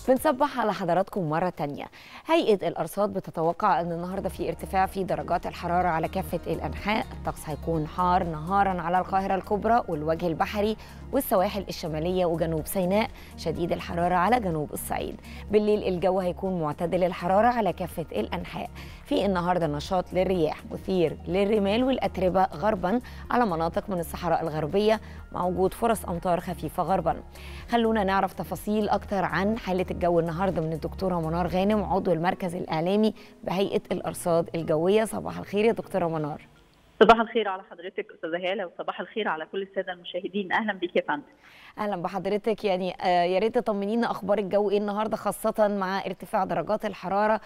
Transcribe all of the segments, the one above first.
بنصبح على حضراتكم مرة تانية. هيئة الأرصاد بتتوقع أن النهاردة في ارتفاع في درجات الحرارة على كافة الأنحاء. الطقس هيكون حار نهارا على القاهرة الكبرى والوجه البحري والسواحل الشمالية وجنوب سيناء، شديد الحرارة على جنوب الصعيد. بالليل الجو هيكون معتدل الحرارة على كافة الأنحاء. في النهاردة نشاط للرياح مثير للرمال والأتربة غربا على مناطق من الصحراء الغربية، مع وجود فرص أمطار خفيفة غربا. خلونا نعرف تفاصيل أكتر عن حالة الجو النهارده من الدكتورة منار غانم، عضو المركز الإعلامي بهيئة الأرصاد الجوية. صباح الخير يا دكتورة منار. صباح الخير على حضرتك استاذه هاله، وصباح الخير على كل الساده المشاهدين. اهلا بك يا فندم. اهلا بحضرتك. يعني يا ريت تطمنينا اخبار الجو ايه النهارده، خاصه مع ارتفاع درجات الحراره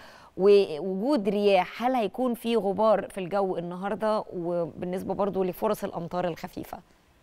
ووجود رياح. هل هيكون في غبار في الجو النهارده، وبالنسبه برضو لفرص الامطار الخفيفه؟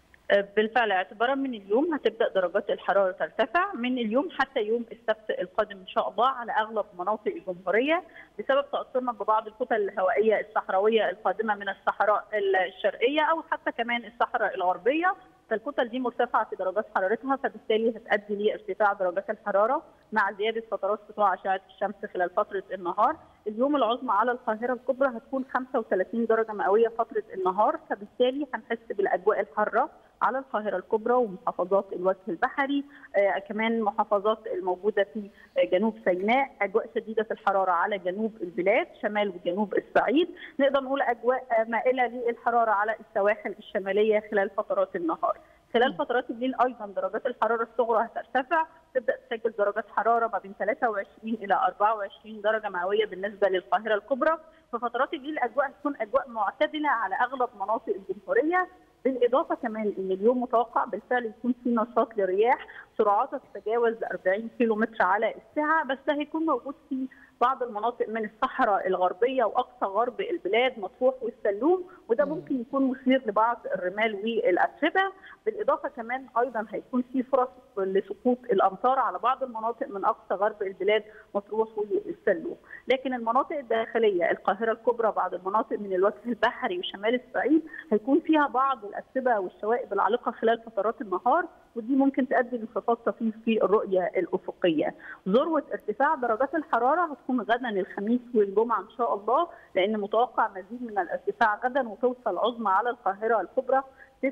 بالفعل اعتبارا من اليوم هتبدا درجات الحراره ترتفع من اليوم حتى يوم السبت القادم ان شاء الله على اغلب مناطق الجمهوريه، بسبب تاثرنا ببعض الكتل الهوائيه الصحراويه القادمه من الصحراء الشرقيه او حتى كمان الصحراء الغربيه. فالكتل دي مرتفعه في درجات حرارتها، فبالتالي هتؤدي لارتفاع درجات الحراره مع زياده فترات سطوع اشعه الشمس خلال فتره النهار. اليوم العظمى على القاهره الكبرى هتكون 35 درجه مئويه فتره النهار، فبالتالي هنحس بالاجواء الحاره على القاهره الكبرى ومحافظات الوجه البحري، كمان محافظات الموجوده في جنوب سيناء. اجواء شديده الحراره على جنوب البلاد، شمال وجنوب الصعيد. نقدر نقول اجواء مائله للحراره على السواحل الشماليه خلال فترات النهار. خلال فترات الليل ايضا درجات الحراره الصغرى هترتفع، تبدا تسجل درجات حراره ما بين 23 الى 24 درجه مئويه بالنسبه للقاهره الكبرى. في فترات الليل الاجواء هتكون اجواء معتدله على اغلب مناطق الجمهوريه. بالاضافه كمان ان اليوم متوقع بالفعل يكون في نشاط لرياح سرعاتها تتجاوز 40 كيلو متر على الساعه، بس ده هيكون موجود في بعض المناطق من الصحراء الغربيه واقصى غرب البلاد، مطروح والسلوم، وده ممكن يكون مثير لبعض الرمال والاتربه. بالاضافه كمان ايضا هيكون في فرص لسقوط الامطار على بعض المناطق من اقصى غرب البلاد، مطروح والسلوم. لكن المناطق الداخليه القاهره الكبرى، بعض المناطق من الوجه البحري وشمال الصعيد هيكون فيها بعض الاتربه والشوائب العالقه خلال فترات النهار، ودي ممكن تؤدي لانخفاض طفيف في الرؤيه الافقيه. ذروه ارتفاع درجات الحراره هتكون غدا الخميس والجمعه ان شاء الله، لان متوقع مزيد من الارتفاع غدا، وتوصل عظمى على القاهره الكبرى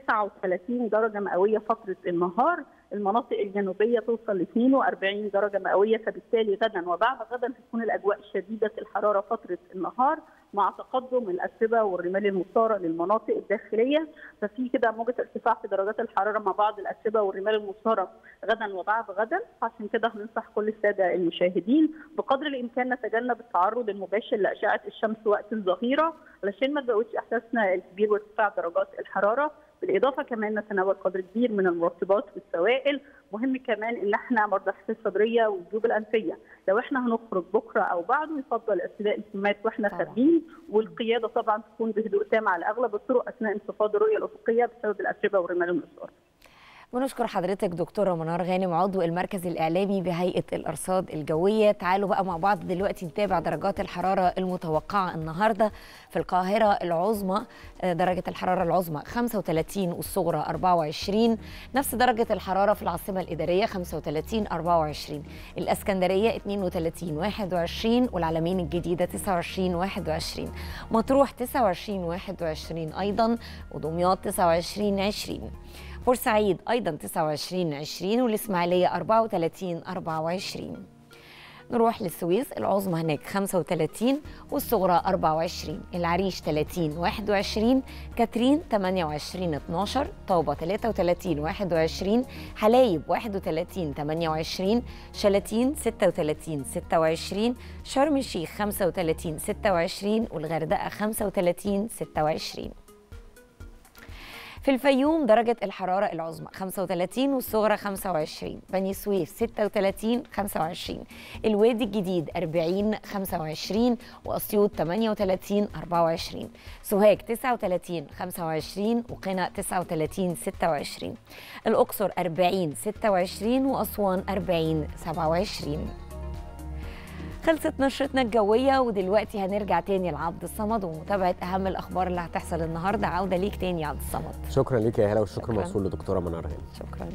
39 درجه مئويه فتره النهار. المناطق الجنوبيه توصل ل 42 درجه مئويه، فبالتالي غدا وبعد غدا تكون الاجواء شديده الحراره فتره النهار، مع تقدم الاتربه والرمال المثاره للمناطق الداخليه. ففي كده موجه ارتفاع في درجات الحراره مع بعض الاتربه والرمال المثاره غدا وبعد غدا. عشان كده هننصح كل الساده المشاهدين بقدر الامكان نتجنب التعرض المباشر لاشعه الشمس وقت الظهيره، علشان ما نزودش احساسنا الكبير وارتفاع درجات الحراره. بالاضافه كمان نتناول قدر كبير من المرطبات والسوائل. مهم كمان ان احنا مرضى الحساسيه الصدريه والجيوب الانفيه، لو احنا هنخرج بكره او بعده يفضل ارتداء الكمامات واحنا خارجين، والقياده طبعا تكون بهدوء تام على اغلب الطرق اثناء انخفاض الرؤيه الافقيه بسبب الاتربه والرمال المثاره. بنشكر حضرتك دكتورة منار غانم، عضو المركز الإعلامي بهيئة الأرصاد الجوية. تعالوا بقى مع بعض دلوقتي نتابع درجات الحرارة المتوقعة النهاردة. في القاهرة العظمى درجة الحرارة العظمى 35 والصغرى 24. نفس درجة الحرارة في العاصمة الإدارية 35 24. الإسكندرية 32 21، والعلمين الجديدة 29 21. مطروح 29 21 أيضا، ودمياط 29 20. بورسعيد أيضا 29 20، والإسماعيلية 34 24. نروح للسويس، العظمى هناك 35 والصغرى 24. العريش 30 21. كاترين 28 12. طابة 33 21. حلايب 31 28. شلاتين 36 26. شرم الشيخ 35 26، والغردقة 35 26. في الفيوم درجة الحرارة العظمى 35 والصغرى 25. بني سويف 36 25. الوادي الجديد 40 25، وأسيوط 38 24. سوهاج 39 25، وقنا 39 26. الأقصر 40 26، وأسوان 40 27. خلصت نشرتنا الجوية، ودلوقتي هنرجع تاني لعبد الصمد ومتابعة أهم الأخبار اللي هتحصل النهاردة. عودة ليك تاني يا عبد الصمد. شكرا ليك يا هلا، والشكر موصول لدكتورة منار غانم. شكرا.